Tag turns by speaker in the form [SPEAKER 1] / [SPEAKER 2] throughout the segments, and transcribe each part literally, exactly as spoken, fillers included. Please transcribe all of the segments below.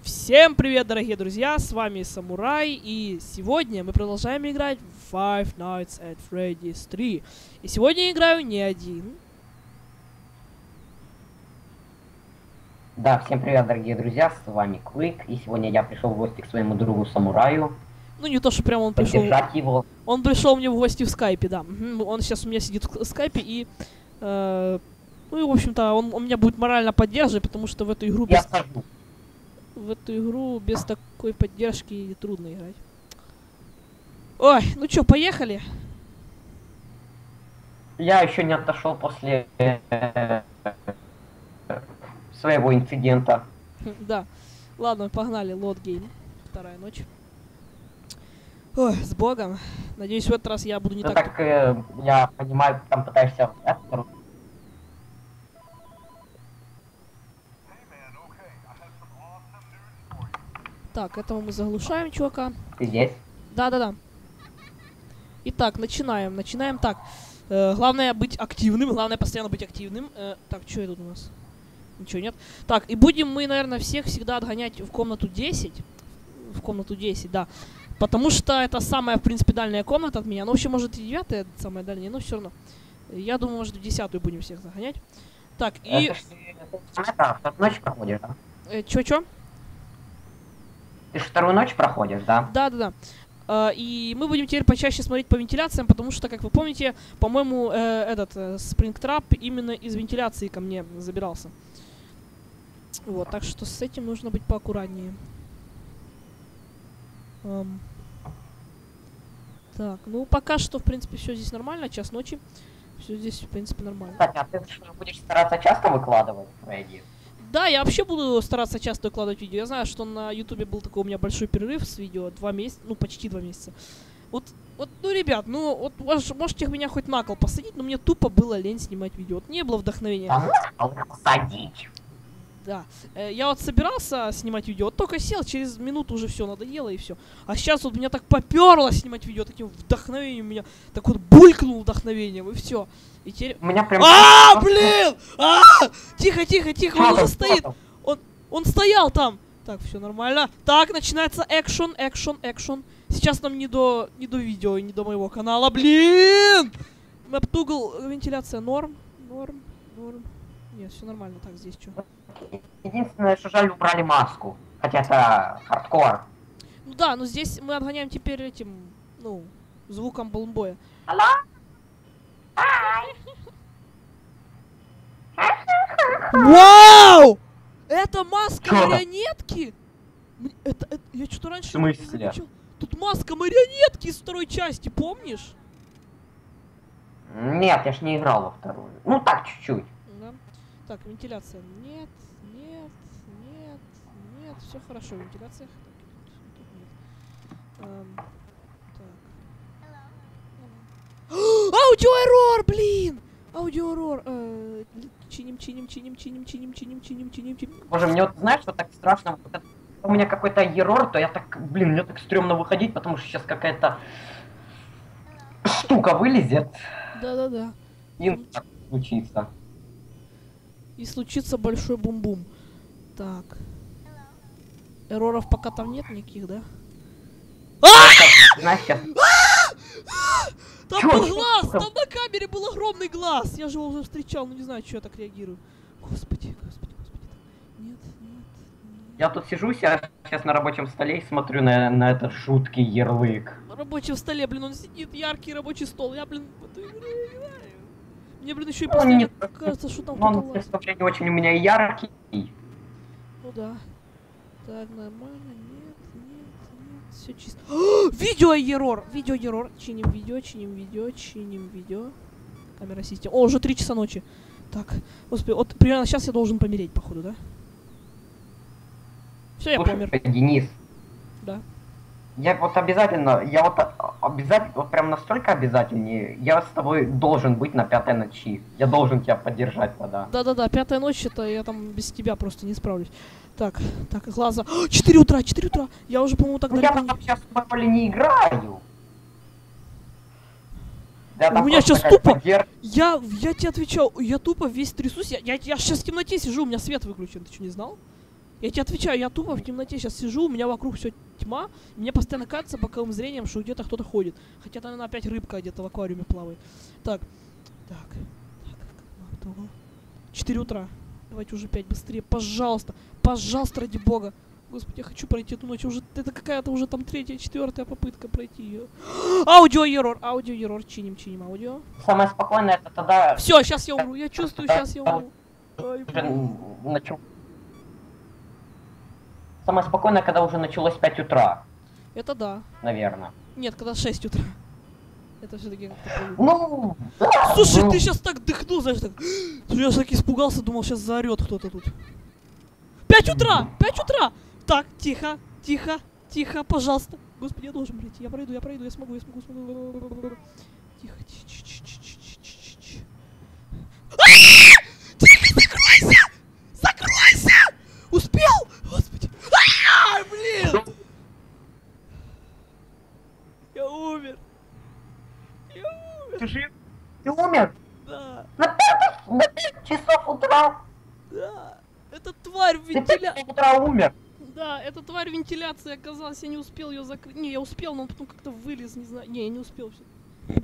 [SPEAKER 1] Всем привет, дорогие друзья, с вами Самурай, и сегодня мы продолжаем играть в Five Nights at Freddy's три. И сегодня я играю не один.
[SPEAKER 2] Да, всем привет, дорогие друзья, с вами Квик, и сегодня я пришел в гости к своему другу Самураю.
[SPEAKER 1] Ну не то, что прямо он пришел.
[SPEAKER 2] Поддержать его.
[SPEAKER 1] Он пришел мне в гости в скайпе, да. Он сейчас у меня сидит в скайпе и... Э, ну и, в общем-то, он, он меня будет морально поддерживать, потому что в эту игру...
[SPEAKER 2] Я
[SPEAKER 1] без...
[SPEAKER 2] сажу.
[SPEAKER 1] В эту игру без такой поддержки трудно играть. Ой, ну чё, поехали?
[SPEAKER 2] Я еще не отошел после э, своего инцидента.
[SPEAKER 1] Да. Ладно, погнали. Лот гейм. Вторая ночь. Ой, с богом. Надеюсь, в этот раз я буду не
[SPEAKER 2] Ну
[SPEAKER 1] так...
[SPEAKER 2] так, э, я понимаю, ты там пытаешься...
[SPEAKER 1] Так, этого мы заглушаем, чувака.
[SPEAKER 2] Ты здесь?
[SPEAKER 1] Да-да-да. Итак, начинаем. Начинаем так. Э, главное быть активным. Главное постоянно быть активным. Э, так, что тут у нас? Ничего нет. Так, и будем мы, наверное, всех всегда отгонять в комнату десять. В комнату десять, да. Потому что это самая, в принципе, дальняя комната от меня. Ну, вообще, может, и девятая самая дальняя, но все равно. Я думаю, может, в десятую будем всех загонять. Так, и...
[SPEAKER 2] Это, это, это ночь проходишь, да?
[SPEAKER 1] Э, чё-чё?
[SPEAKER 2] Ты же вторую ночь проходишь, да?
[SPEAKER 1] Да-да-да. Uh, и мы будем теперь почаще смотреть по вентиляциям, потому что, как вы помните, по-моему, э, этот э, Springtrap именно из вентиляции ко мне забирался. Вот, так что с этим нужно быть поаккуратнее. Um. Так, ну пока что, в принципе, все здесь нормально, час ночи. Все здесь, в принципе, нормально.
[SPEAKER 2] Кстати, а ты что, будешь стараться часто выкладывать Фредди?
[SPEAKER 1] Да, я вообще буду стараться часто выкладывать видео. Я знаю, что на ютубе был такой у меня большой перерыв с видео. Два месяца, ну почти два месяца. Вот, вот, ну, ребят, ну, вот можете меня хоть на кол посадить, но мне тупо было лень снимать видео. Вот не было вдохновения.
[SPEAKER 2] Да, посадить.
[SPEAKER 1] Да. Э, я вот собирался снимать видео, вот только сел, через минуту уже все надоело и все. А сейчас вот меня так поперло снимать видео, таким вдохновением меня, так вот булькнул вдохновением, и все. И теперь...
[SPEAKER 2] У меня прям...
[SPEAKER 1] А, блин! А! Тихо, тихо, тихо, он уже стоит. Он, он стоял там. Так, все нормально. Так, начинается экшен, экшен, экшен. Сейчас нам не до, не до видео и не до моего канала. Блин! Мэптугл, вентиляция норм, норм, норм. Нет, все нормально. Так, здесь что?
[SPEAKER 2] Единственное, что жаль, убрали маску. Хотя это хардкор.
[SPEAKER 1] Ну да, но здесь мы отгоняем теперь этим, ну, звуком балмбоя.
[SPEAKER 2] Алло?
[SPEAKER 1] Вау! Это маска
[SPEAKER 2] Чё?
[SPEAKER 1] марионетки? М- Это, это, я что-то раньше
[SPEAKER 2] В смысле?
[SPEAKER 1] не замечал. Тут маска марионетки из второй части, помнишь?
[SPEAKER 2] Нет, я ж не играл во вторую. Ну так, чуть-чуть.
[SPEAKER 1] Да. Так, вентиляция. Нет, нет, нет, нет. Все хорошо, вентиляция. Так, тут нет. Эм, так. Аудиоэррор, блин! Аудиоэррор. Э, чиним, чиним, чиним, чиним, чиним, чиним, чиним, чиним, чиним.
[SPEAKER 2] Боже, мне вот, знаешь, что так страшно? Вот это- у меня какой-то ерор, то я так, блин, мне так стрёмно выходить, потому что сейчас какая-то штука вылезет
[SPEAKER 1] Да-да-да.
[SPEAKER 2] и так случится.
[SPEAKER 1] И случится большой бум-бум. Так. Эрроров пока там нет никаких, да?
[SPEAKER 2] Знаешь, сейчас...
[SPEAKER 1] Там
[SPEAKER 2] Чё,
[SPEAKER 1] был
[SPEAKER 2] чё
[SPEAKER 1] глаз!
[SPEAKER 2] там?
[SPEAKER 1] Там на камере был огромный глаз! Я же его уже встречал, но не знаю, что я так реагирую. Господи, господи, господи. Нет, нет, нет.
[SPEAKER 2] Я тут сижу я сейчас на рабочем столе и смотрю на, на этот жуткий ярлык.
[SPEAKER 1] На рабочем столе, блин, он сидит, яркий рабочий стол. Я, блин, в эту игру не играю. Мне, блин, еще и
[SPEAKER 2] Он
[SPEAKER 1] постоянно
[SPEAKER 2] не-
[SPEAKER 1] кажется, что там
[SPEAKER 2] Он,
[SPEAKER 1] кто-то
[SPEAKER 2] к
[SPEAKER 1] лазит.
[SPEAKER 2] сожалению, очень у меня яркий.
[SPEAKER 1] Ну да. Так, нормально, нет, нет, нет, все чисто. Видео ерор! Видео ерор. Чиним видео, чиним видео, чиним видео. Камера систем. О, уже три часа ночи. Так, господи, вот примерно сейчас я должен помереть, походу, да? Все, я
[SPEAKER 2] Слушай,
[SPEAKER 1] помер.
[SPEAKER 2] Денис,
[SPEAKER 1] Да.
[SPEAKER 2] я вот обязательно, я вот а- обязательно, вот прям настолько обязательнее, я с тобой должен быть на пятой ночи. Я должен тебя поддержать тогда.
[SPEAKER 1] Да-да-да, пятая ночь, это я там без тебя просто не справлюсь. Так, так, глаза. четыре утра, четыре утра. Я уже, по-моему, так
[SPEAKER 2] Ну я
[SPEAKER 1] далеко
[SPEAKER 2] там
[SPEAKER 1] не...
[SPEAKER 2] сейчас в твоей роли не играю. Да,
[SPEAKER 1] У
[SPEAKER 2] там
[SPEAKER 1] меня
[SPEAKER 2] просто
[SPEAKER 1] щас
[SPEAKER 2] такая
[SPEAKER 1] тупо-
[SPEAKER 2] поддержка.
[SPEAKER 1] Я, я тебе отвечал, я тупо весь трясусь. Я, я, я сейчас в темноте сижу, у меня свет выключен, ты что, не знал? Я тебе отвечаю, я тупо в темноте сейчас сижу, у меня вокруг все тьма, и мне постоянно кажется боковым зрением, что где-то кто-то ходит. Хотя там, наверное, опять рыбка где-то в аквариуме плавает. Так, так, так, четыре утра. Давайте уже пять быстрее, пожалуйста, пожалуйста, ради бога. Господи, я хочу пройти эту ночь, уже это какая-то уже там третья, четвертая попытка пройти ее. Аудио ерор, аудио ерор, чиним, чиним аудио.
[SPEAKER 2] Самое спокойное это тогда...
[SPEAKER 1] Все, сейчас я умру, я чувствую, сейчас я умру. Ай,
[SPEAKER 2] Начал... Самое спокойное, когда уже началось пять утра.
[SPEAKER 1] это да.
[SPEAKER 2] Наверное.
[SPEAKER 1] Нет, когда шесть утра. Это все-таки как-то...
[SPEAKER 2] Ну...
[SPEAKER 1] Слушай,
[SPEAKER 2] ну...
[SPEAKER 1] ты сейчас так дыхнул, знаешь, так... Я так испугался, думал, сейчас заорет кто-то тут. пять утра! пять утра! Так, тихо, тихо, тихо, пожалуйста. Господи, я должен пройти. Я пройду, я пройду, я смогу, я смогу, смогу. Тихо, тихо, тихо, тихо, тихо, тихо. Тихо, закройся! Закройся! Успел? Господи. А, блин! Я умер. Я умер.
[SPEAKER 2] Ты жив? Ты умер?
[SPEAKER 1] Да,
[SPEAKER 2] На пять, на пять часов утра.
[SPEAKER 1] да. Эта тварь в
[SPEAKER 2] Ты
[SPEAKER 1] вентиля...
[SPEAKER 2] пять часов утра умер.
[SPEAKER 1] Да, эта тварь вентиляции оказалась, я не успел ее закрыть. Не, я успел, но он потом как-то вылез, не знаю. Не, я не успел все.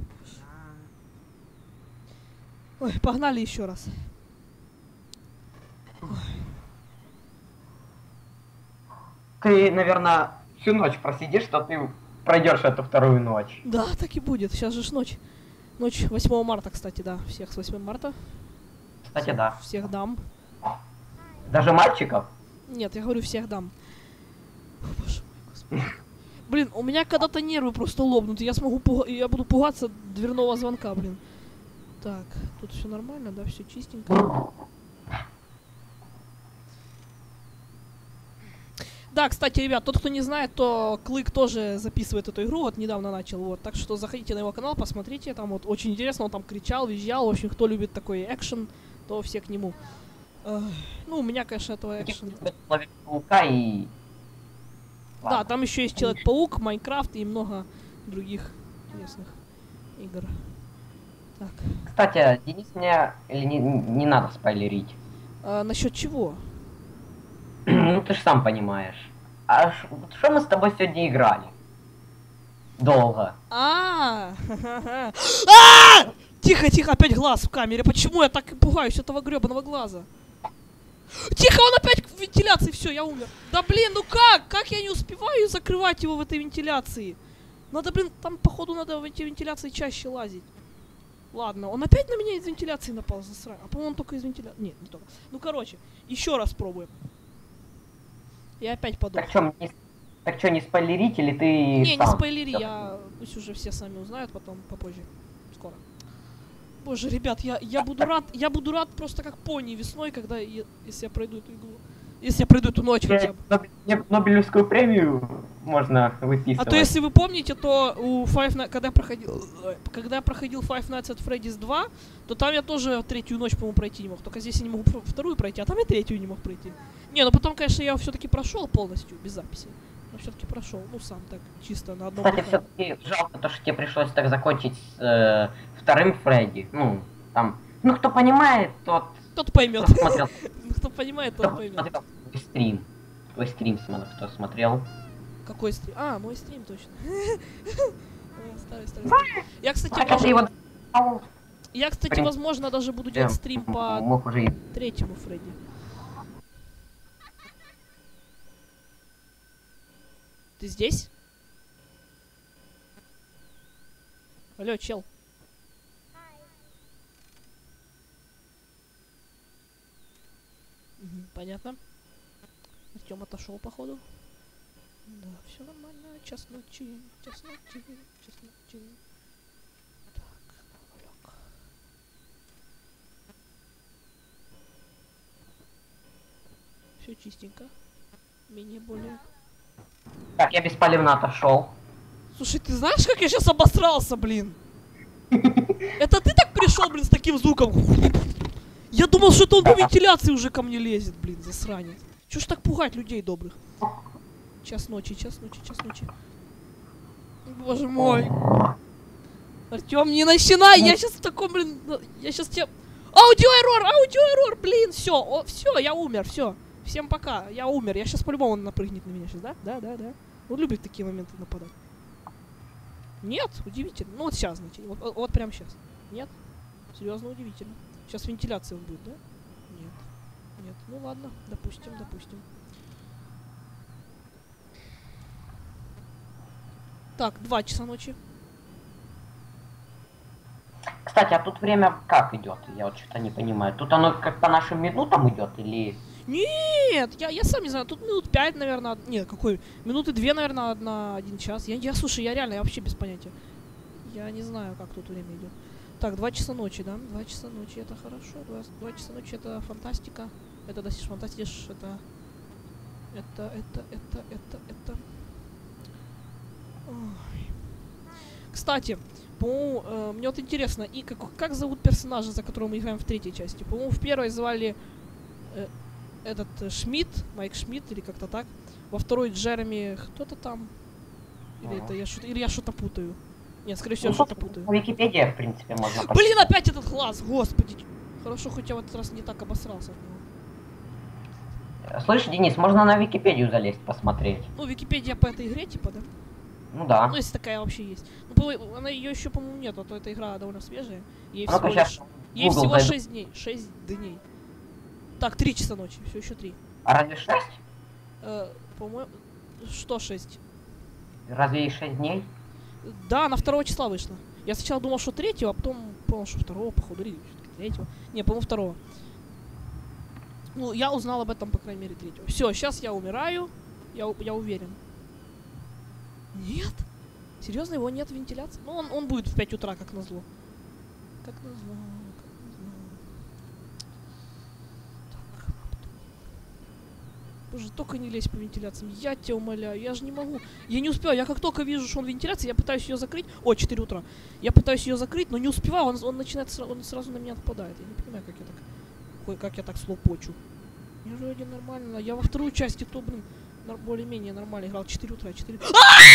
[SPEAKER 1] Ой, погнали еще раз. Ой.
[SPEAKER 2] Ты, наверное, всю ночь просидишь, что ты пройдешь эту вторую ночь.
[SPEAKER 1] Да, так и будет. Сейчас же ж ночь. Ночь восьмого марта, кстати, да. Всех с восьмым марта.
[SPEAKER 2] Кстати,
[SPEAKER 1] Всех,
[SPEAKER 2] да.
[SPEAKER 1] всех дам.
[SPEAKER 2] Даже мальчиков?
[SPEAKER 1] Нет, я говорю, всех дам. О, боже мой, господи. Блин, у меня когда-то нервы просто лопнут, и я смогу пуга... я буду пугаться дверного звонка, блин. Так, тут все нормально, да, все чистенько. Да, кстати, ребят, тот, кто не знает, то Клык тоже записывает эту игру, вот недавно начал, вот. Так что заходите на его канал, посмотрите, там вот очень интересно, он там кричал, визжал, в общем, кто любит такой экшен, то все к нему. Эх, ну, у меня, конечно, этого экшена.
[SPEAKER 2] Человек-паука и...
[SPEAKER 1] Да,
[SPEAKER 2] Ладно.
[SPEAKER 1] там еще есть Человек-паук, Майнкрафт и много других интересных игр. Так.
[SPEAKER 2] Кстати, Денис мне... Или не, не надо спойлерить?
[SPEAKER 1] А, насчет чего?
[SPEAKER 2] Ну, ты ж сам понимаешь. А что мы с тобой сегодня играли? Долго.
[SPEAKER 1] А, а! Тихо, тихо, опять глаз в камере. Почему я так и пугаюсь этого гребаного глаза? Тихо, он опять в вентиляции, все, я умер. Да блин, ну как? Как я не успеваю закрывать его в этой вентиляции? Надо, блин, там походу надо в эти вентиляции чаще лазить. Ладно, он опять на меня из вентиляции напал, засрать. А по-моему, он только из вентиляции. Нет, не только. Ну короче, еще раз пробуем. Я опять подумал.
[SPEAKER 2] Так что, не... так что, не спойлерить или ты
[SPEAKER 1] Не,
[SPEAKER 2] сам?
[SPEAKER 1] не спойлери, я... Пусть уже все сами узнают, потом попозже. Скоро. Боже, ребят, я, я буду рад, я буду рад просто как пони весной, когда я, если я пройду эту игру. Если я пройду эту ночь хотя бы.
[SPEAKER 2] Ноб- Нобелевскую премию можно выписывать.
[SPEAKER 1] А то если вы помните, то у Five Nights, когда я проходил, когда я проходил Five Nights at Freddy's два, то там я тоже третью ночь, по-моему, пройти не мог. Только здесь я не могу вторую пройти, а там я третью не мог пройти. Не, ну потом, конечно, я все-таки прошел полностью, без записи. Но все-таки прошел, ну сам так, чисто на одном.
[SPEAKER 2] Кстати, все-таки жалко то, что тебе пришлось так закончить с э, вторым Фредди. Ну, там, ну кто понимает, тот...
[SPEAKER 1] Тот поймет.
[SPEAKER 2] Кто смотрел,
[SPEAKER 1] Кто понимает, тот
[SPEAKER 2] кто
[SPEAKER 1] поймет.
[SPEAKER 2] смотрел твой стрим. Твой стрим, смотри, кто смотрел.
[SPEAKER 1] Какой стрим? А, мой стрим точно. Ой, старый, старый, старый. Я, кстати,
[SPEAKER 2] Так это его...
[SPEAKER 1] может- я, кстати,
[SPEAKER 2] Стрим.
[SPEAKER 1] возможно, даже буду делать стрим по
[SPEAKER 2] Мог уже и...
[SPEAKER 1] третьему Фредди. Ты здесь? Алло, чел. Мгм, понятно. Артем отошел, походу. Да, все нормально. Час ночи, час ночи, час ночи. Так, лег. Все чистенько. Менее более.
[SPEAKER 2] Так, я беспалевно отошел.
[SPEAKER 1] Слушай, ты знаешь, как я сейчас обосрался, блин? Это ты так пришел, блин, с таким звуком? Я думал, что это он по вентиляции уже ко мне лезет, блин, засранец. Чё ж так пугать людей добрых? Час ночи, час ночи, час ночи. Боже мой. Артем, не начинай, я сейчас в таком, блин, я сейчас тебе... Аудиоэррор, аудиоэррор, блин, все, все, я умер, все. всем пока, я умер, я сейчас по-любому он напрыгнет на меня сейчас, да? Да, да, да. Он любит такие моменты нападать. Нет, удивительно. Ну вот сейчас, значит, вот, вот, вот прямо сейчас. Нет? Серьезно удивительно. Сейчас вентиляция он будет, да? Нет. Нет. Ну ладно, допустим, допустим. Так, два часа ночи.
[SPEAKER 2] Кстати, а тут время как идет? Я вот что-то не понимаю. Тут оно как по нашим минутам идет или...
[SPEAKER 1] Нет, я, я сам не знаю, тут минут пять, наверное, нет, какой, минуты две, наверное, на один час. Я, я, слушай, я реально, я вообще без понятия. Я не знаю, как тут время идет. Так, два часа ночи, да? Два часа ночи, это хорошо. Два, два часа ночи, это фантастика. Это достичь фантастиш, это... Это, это, это, это, это... Ой. Кстати, по-моему, э, мне вот интересно, и как, как зовут персонажа, за которого мы играем в третьей части? По-моему, в первой звали... Э, этот э, Шмидт, Майк Шмидт или как-то так. Во второй Джереми кто-то там. Или
[SPEAKER 2] Ага.
[SPEAKER 1] это я что-то, или я что-то путаю. Нет, скорее всего,
[SPEAKER 2] Ну,
[SPEAKER 1] я что-то путаю.
[SPEAKER 2] в Википедии, в принципе, можно...
[SPEAKER 1] Блин, опять этот глаз, господи. Хорошо, хоть я в этот раз не так обосрался от него.
[SPEAKER 2] Слышь, Денис, можно на Википедию залезть, посмотреть?
[SPEAKER 1] Ну, Википедия по этой игре, типа, да?
[SPEAKER 2] Ну да.
[SPEAKER 1] Ну, если такая вообще есть. Ну, по- она ее еще, по-моему, нет, а то эта игра довольно свежая. Ей
[SPEAKER 2] А ну-ка,
[SPEAKER 1] всего,
[SPEAKER 2] щас
[SPEAKER 1] лишь- ей
[SPEAKER 2] Google
[SPEAKER 1] всего
[SPEAKER 2] зайду.
[SPEAKER 1] шесть дней. шесть дней. Так, три часа ночи, все еще три.
[SPEAKER 2] А разве шесть?
[SPEAKER 1] Э, по-моему, что шесть?
[SPEAKER 2] Разве и шесть дней?
[SPEAKER 1] Да, она второго числа вышла. Я сначала думал, что третьего, а потом понял, что второго, походу, или всё-таки третьего. Не, по-моему, второго. Ну, я узнал об этом, по крайней мере, третьего. Все, сейчас я умираю. Я, у- я уверен. Нет? Серьезно, его нет в вентиляции? Ну, он, он будет в пять утра, как назло. Как назло, как назло. Так. Боже, только не лезь по вентиляциям. Я тебя умоляю, я же не могу. Я не успеваю. Я как только вижу, что он в вентиляции, я пытаюсь ее закрыть. О, четыре утра. Я пытаюсь ее закрыть, но не успеваю. Он, он начинает, сра- он сразу на меня нападает. Я не понимаю, как я так, ой, как я так слопочу. Я же вроде нормально. Я во вторую часть, и то, блин, нар- более-менее нормально играл. четыре утра, четыре. Пошел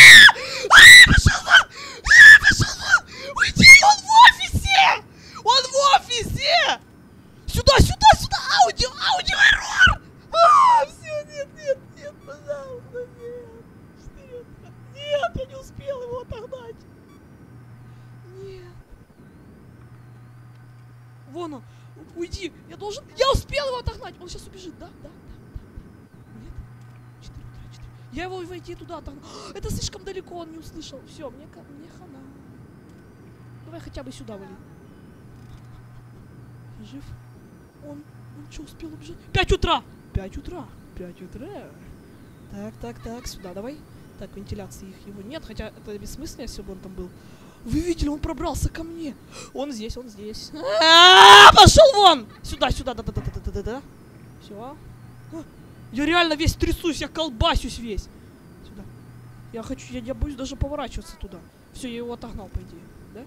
[SPEAKER 1] вон! Пошел вон! Уйди! Он в офисе! Он в офисе! Сюда, сюда, сюда! Аудио, аудио, эррор! А, все, нет, нет, нет, пожалуйста, нет. четыре утра. Нет, я не успел его отогнать. Нет. Вон он. Уйди. Я должен... Я успел его отогнать. Он сейчас убежит. Да, да, да, да. Нет. четыре утра, четыре. Я его войти туда отогнал. Это слишком далеко, он не услышал. Все, мне, ка- мне хана. Давай хотя бы сюда вали. Жив? Он... Он что, успел убежать? Пять утра! Пять утра! Пять утра! Так, так, так, сюда давай. Так, вентиляции их его нет, хотя это бессмысленно, если бы он там был. Вы видели, он пробрался ко мне. Он здесь, он здесь. А-а-а, пошел вон! Сюда, сюда, да-да-да-да-да-да. Все. Я реально весь трясусь, я колбасюсь весь. Сюда. Я хочу, я, я боюсь даже поворачиваться туда. Все, я его отогнал, по идее. Да?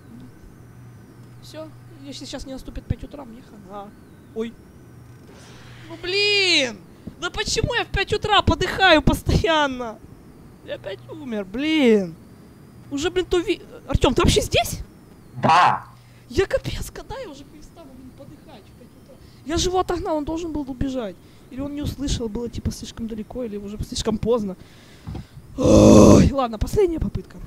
[SPEAKER 1] Все. Если сейчас не наступит пять утра, мне хана. Ой. Ну блин! Да почему я в пять утра подыхаю постоянно? Я опять умер, блин. Уже, блин, то ви... Артём, ты вообще здесь?
[SPEAKER 2] Да.
[SPEAKER 1] Я капец, когда я уже перестану, блин, подыхать в пять утра? Я же его отогнал, он должен был убежать. Или он не услышал, было типа слишком далеко, или уже слишком поздно. Ой, ладно, последняя попытка.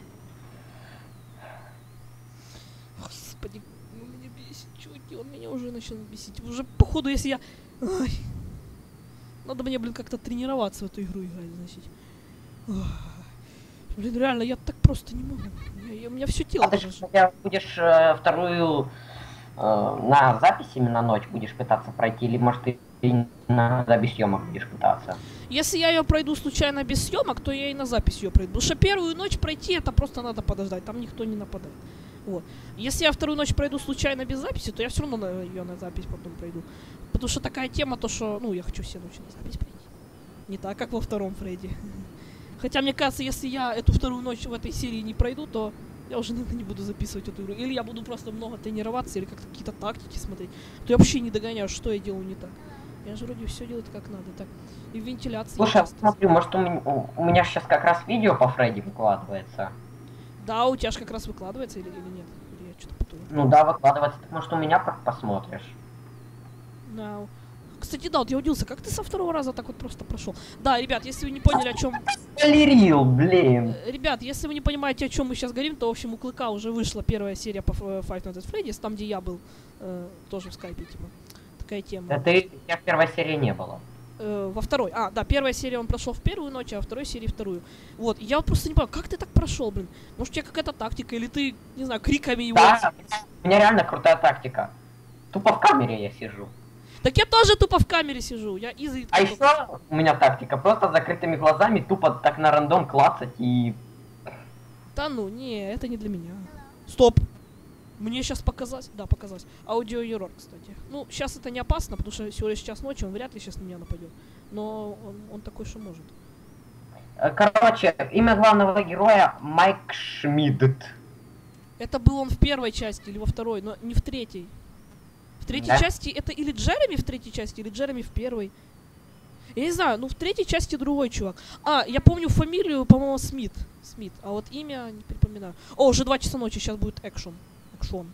[SPEAKER 1] Господи, он меня бесит, чуваки, он меня уже начал бесить. Уже, походу, если я... Ой. Надо мне, блин, как-то тренироваться в эту игру играть, значит. Ой. Блин, реально, я так просто не могу. Я, я- у меня все тело.
[SPEAKER 2] А ты же
[SPEAKER 1] дрожит.
[SPEAKER 2] хотя будешь э, вторую э, на запись именно ночь будешь пытаться пройти, или может ты и на запись съемок будешь пытаться?
[SPEAKER 1] Если я ее пройду случайно без съемок, то я и на запись ее пройду. Потому что первую ночь пройти, это просто надо подождать, там никто не нападает. Вот. Если я вторую ночь пройду случайно без записи, то я все равно ее на запись потом пройду. Потому что такая тема, то что, ну, я хочу все ночи на запись пройти. Не так, как во втором Фредди. Хотя, мне кажется, если я эту вторую ночь в этой серии не пройду, то я уже, наверное, не буду записывать эту игру. Или я буду просто много тренироваться, или как-то какие-то тактики смотреть. То я вообще не догоняю, что я делаю не так. Я же вроде все делаю как надо. Так. И в вентиляции...
[SPEAKER 2] Слушай,
[SPEAKER 1] я
[SPEAKER 2] я
[SPEAKER 1] часто-
[SPEAKER 2] смотрю, может у меня, у, у меня сейчас как раз видео по Фредди выкладывается.
[SPEAKER 1] Да, у тебя же как раз выкладывается или, или нет? Или я что-то путаю?
[SPEAKER 2] Ну да, выкладывается. Так может у меня как посмотришь?
[SPEAKER 1] Да. Кстати, да, вот я удивился, как ты со второго раза так вот просто прошел? Да, ребят, если вы не поняли, о чем...
[SPEAKER 2] Спойлерил, блин.
[SPEAKER 1] Ребят, если вы не понимаете, о чем мы сейчас говорим, то, в общем, у Клыка уже вышла первая серия по Five Nights at Freddy's, там, где я был, э, тоже в скайпе, типа. Такая тема.
[SPEAKER 2] Да ты, я в первой серии не было.
[SPEAKER 1] Э, во второй. А, да, первая серия он прошел в первую ночь, а во второй серии вторую. Вот, я вот просто не понимаю, как ты так прошел, блин? Может, у тебя какая-то тактика, или ты, не знаю, криками его...
[SPEAKER 2] Да, у меня реально крутая тактика. Тупо в камере я сижу.
[SPEAKER 1] Так я тоже тупо в камере сижу, я изредка...
[SPEAKER 2] А еще у меня тактика, просто с закрытыми глазами тупо так на рандом клацать и...
[SPEAKER 1] Да ну, не, это не для меня. Стоп! Мне сейчас показалось... Да, показалось. Аудиоеррор, кстати. Ну, сейчас это не опасно, потому что всего лишь час ночи, он вряд ли сейчас на меня нападет. Но он, он такой, что может.
[SPEAKER 2] Короче, имя главного героя Майк Шмидт.
[SPEAKER 1] Это был он в первой части или во второй, но не в третьей. В третьей
[SPEAKER 2] Да?
[SPEAKER 1] части это или Джереми в третьей части, или Джереми в первой. Я не знаю, ну в третьей части другой чувак. А, я помню фамилию, по-моему, Смит. Смит. А вот имя не припоминаю. О, уже два часа ночи, сейчас будет экшон. Экшон.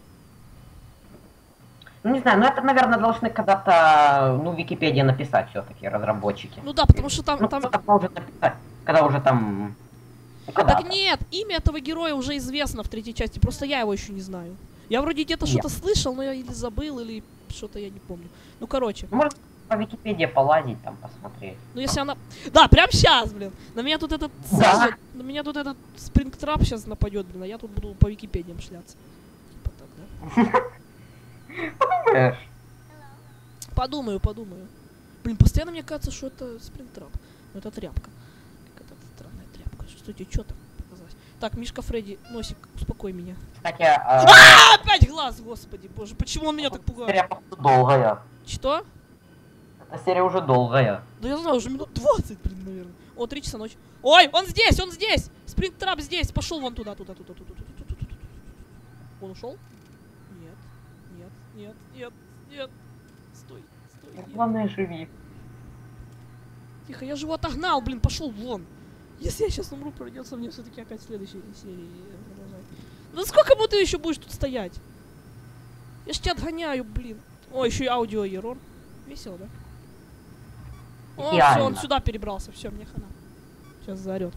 [SPEAKER 2] Ну не знаю, ну это, наверное, должны когда-то, ну, в Википедии написать все-таки разработчики.
[SPEAKER 1] Ну да, потому что там...
[SPEAKER 2] Ну,
[SPEAKER 1] там...
[SPEAKER 2] кто-то может написать, когда уже там... Ну, когда
[SPEAKER 1] Так нет, имя этого героя уже известно в третьей части, просто я его еще не знаю. Я вроде где-то что-то слышал, но я или забыл, или что-то я не помню. Ну, короче.
[SPEAKER 2] Может, по Википедии полазить, там, посмотреть.
[SPEAKER 1] Ну, если она... Да, прям сейчас, блин. На меня тут этот...
[SPEAKER 2] Да.
[SPEAKER 1] На меня тут этот спрингтрап сейчас нападет, блин, а я тут буду по Википедиям шляться. Типа так, да?
[SPEAKER 2] Подумаешь.
[SPEAKER 1] Подумаю, подумаю. Блин, постоянно мне кажется, что это спрингтрап. Но это тряпка. Какая-то странная тряпка. Что тебе, что там показалось? Так, Мишка Фредди, носик, успокой меня.
[SPEAKER 2] Кстати, а...
[SPEAKER 1] А, опять глаз, господи, боже, почему он меня так пугает?
[SPEAKER 2] серия походу долгая.
[SPEAKER 1] Что?
[SPEAKER 2] Эта серия уже долгая.
[SPEAKER 1] Да я знаю, уже минут двадцать, блин, наверное. О, три часа ночи. Ой, он здесь, он здесь! Спрингтрап здесь, пошел вон туда, туда, туда, туда, туда, туда, туда, туда. Он ушел? Нет, нет, нет, нет, нет. Стой, стой. Нет.
[SPEAKER 2] Главное, живи.
[SPEAKER 1] Тихо, я же его отогнал, блин, пошел вон. Если я сейчас умру, придется мне все-таки опять в следующей серии продолжать. Ну сколько бы ты еще будешь тут стоять? Я ж тебя отгоняю, блин. О, еще и аудио-еррор. Весело, да? О, все, он сюда перебрался. Все, мне хана. Сейчас заорет.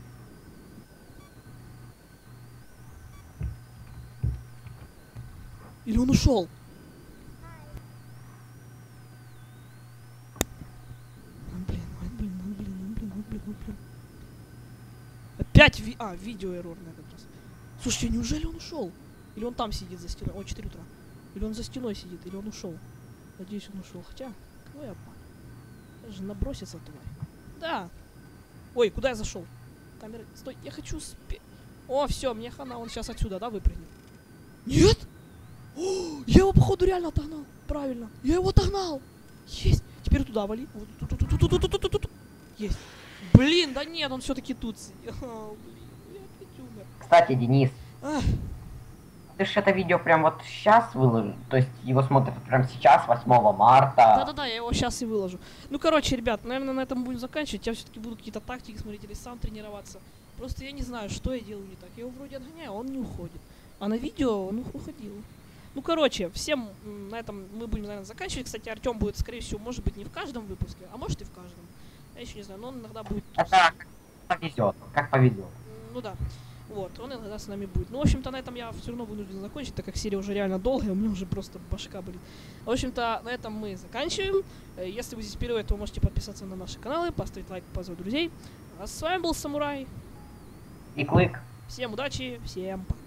[SPEAKER 1] Или он ушел? Ой, блин, ой, блин, ой, блин, ой, блин, ой, блин, ой, блин. Опять ви... А, видео-эррор на этот раз. Слушайте, неужели он ушел? Или он там сидит за стеной? О, четыре утра. Или он за стеной сидит, или он ушел. Надеюсь, он ушел. Хотя, кого я обманываю? Даже набросится туда. Да. Ой, куда я зашел? Камера. Стой, я хочу спе... О, все, мне хана, он сейчас отсюда, да, выпрыгнет? Нет! О, я его, походу, реально отогнал. Правильно. Я его отогнал. Есть. Теперь туда вали. Вот, тут, тут, тут, тут, тут, тут, тут. Есть. Блин, да нет, он все-таки тут сидел. О, блин, я опять умер.
[SPEAKER 2] Кстати, Денис,
[SPEAKER 1] Ах.
[SPEAKER 2] ты же это видео прям вот сейчас выложил? То есть его смотрят прям сейчас, восьмого марта?
[SPEAKER 1] Да-да-да, я его сейчас и выложу. Ну, короче, ребят, наверное, на этом будем заканчивать. Я все-таки буду какие-то тактики смотреть или сам тренироваться. Просто я не знаю, что я делаю не так. Я его вроде отгоняю, а он не уходит. А на видео он уходил. Ну, короче, всем на этом мы будем, наверное, заканчивать. Кстати, Артем будет, скорее всего, может быть, не в каждом выпуске, а может и в каждом. Я еще не знаю, но он иногда будет...
[SPEAKER 2] Это как повезет, как повезет.
[SPEAKER 1] Ну да. Вот, он иногда с нами будет. Ну, в общем-то, на этом я все равно вынужден закончить, так как серия уже реально долгая, у меня уже просто башка болит. В общем-то, на этом мы заканчиваем. Если вы здесь впервые, то вы можете подписаться на наши каналы, поставить лайк, позвать друзей. А с вами был Самурай.
[SPEAKER 2] И Клык.
[SPEAKER 1] Всем удачи, всем пока.